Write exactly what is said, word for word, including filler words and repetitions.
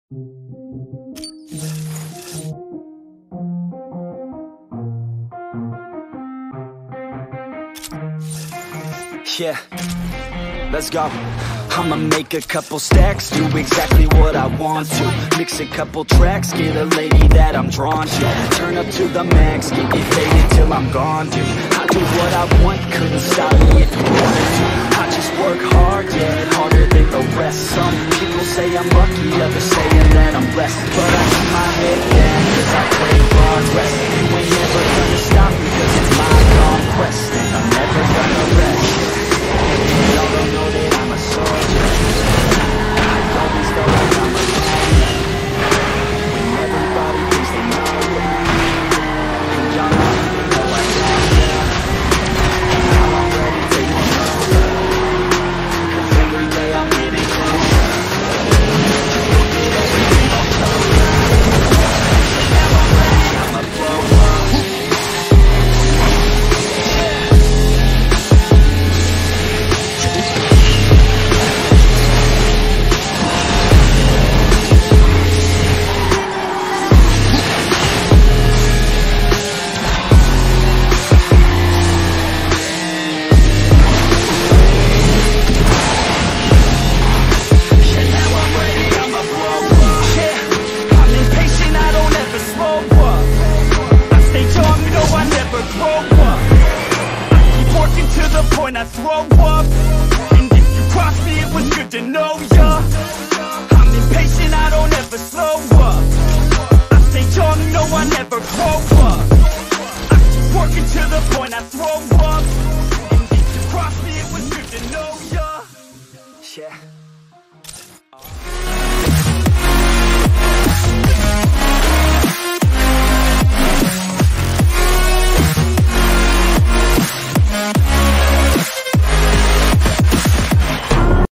Yeah, let's go. I'ma make a couple stacks, do exactly what I want to. Mix a couple tracks, get a lady that I'm drawn to. Turn up to the max, get me faded till I'm gone, dude. I do what I want, couldn't stop me if you wanted to. I just work hard, yeah, harder than the rest. Some people say I'm lucky, others say